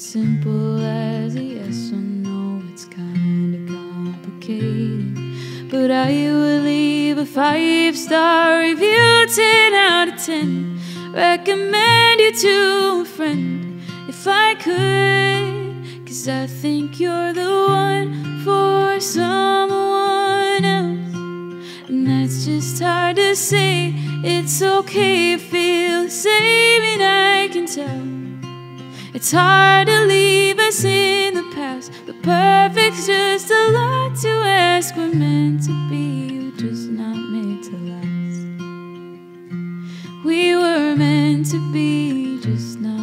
simple as a yes or no. It's kinda complicated, but I would leave a 5-star review, 10 out of 10. Recommend you to a friend if I could, 'cause I think you're the one for someone else. And that's just hard to say. It's okay if you feel the same, and I can tell. It's hard to leave us in the past, but perfect's just a lot to ask. We're meant to be, we're just not meant to last. We were meant to be, just not